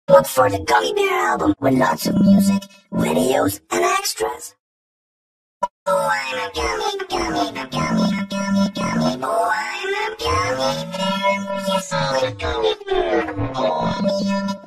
Look for the Gummy Bear album with lots of music, videos, and extras. Oh, I'm a gummy bear. Oh, I'm a gummy bear. Yes, I'm a gummy bear. Oh, I'm a